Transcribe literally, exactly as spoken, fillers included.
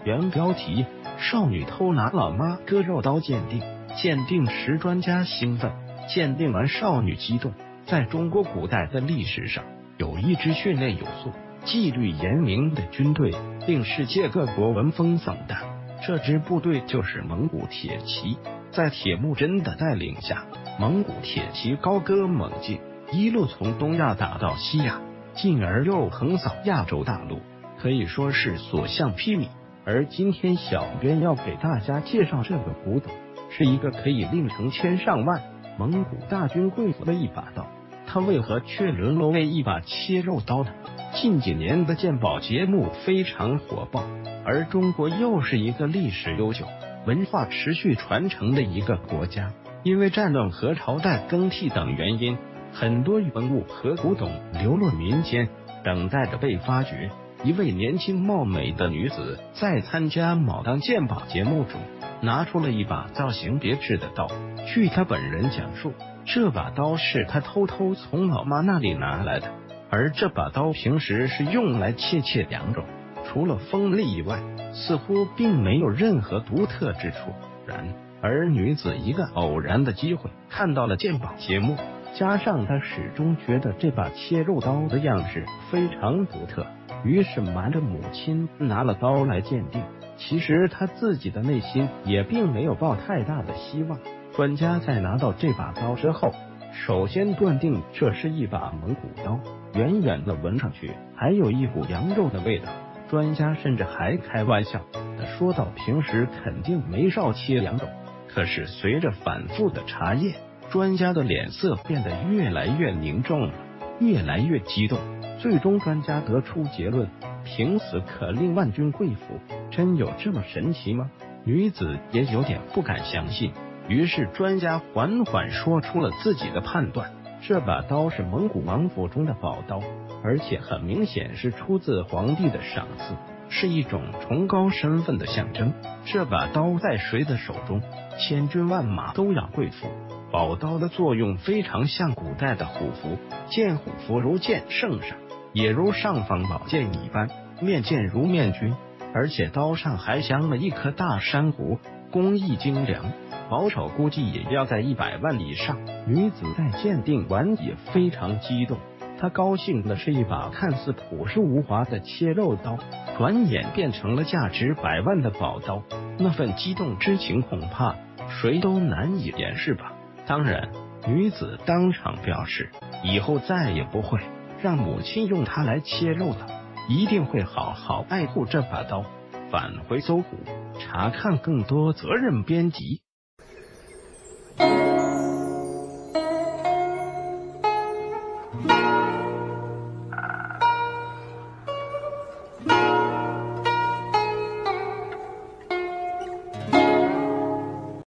原标题：少女偷拿老妈割肉刀鉴定。鉴定时专家兴奋，鉴定完少女激动。在中国古代的历史上，有一支训练有素、纪律严明的军队，令世界各国闻风丧胆。这支部队就是蒙古铁骑。在铁木真的带领下，蒙古铁骑高歌猛进，一路从东亚打到西亚，进而又横扫亚洲大陆，可以说是所向披靡。而今天小编要给大家介绍这个古董，是一个可以令成千上万蒙古大军跪服的一把刀，它为何却沦落为一把切肉刀呢？近几年的鉴宝节目非常火爆，而中国又是一个历史悠久、文化持续传承的一个国家。因为战乱和朝代更替等原因，很多文物和古董流落民间，等待着被发掘。一位年轻貌美的女子在参加某档鉴宝节目中，拿出了一把造型别致的刀。据她本人讲述，这把刀是她偷偷从老妈那里拿来的，而这把刀平时是用来切切羊肉，除了锋利以外，似乎并没有任何独特之处。然而女子一个偶然的机会看到了鉴宝节目，加上她始终觉得这把切肉刀的样式非常独特，于是瞒着母亲拿了刀来鉴定。其实他自己的内心也并没有抱太大的希望。专家在拿到这把刀之后，首先断定这是一把蒙古刀，远远的闻上去还有一股羊肉的味道。专家甚至还开玩笑的说到，平时肯定没少切羊肉。可是随着反复的查验，专家的脸色变得越来越凝重了，越来越激动。最终专家得出结论，凭死可令万军跪服，真有这么神奇吗？女子也有点不敢相信，于是专家缓缓说出了自己的判断，这把刀是蒙古王府中的宝刀，而且很明显是出自皇帝的赏赐，是一种崇高身份的象征。这把刀在谁的手中，千军万马都要跪服。宝刀的作用非常像古代的虎符，见虎符如见圣上，也如尚方宝剑一般，面见如面君。而且刀上还镶了一颗大珊瑚，工艺精良，保守估计也要在一百万以上。女子在鉴定完也非常激动，她高兴的是一把看似朴实无华的切肉刀，转眼变成了价值百万的宝刀。那份激动之情恐怕谁都难以掩饰吧。当然，女子当场表示，以后再也不会让母亲用它来切肉了，一定会好好爱护这把刀。返回搜狐，查看更多责任编辑。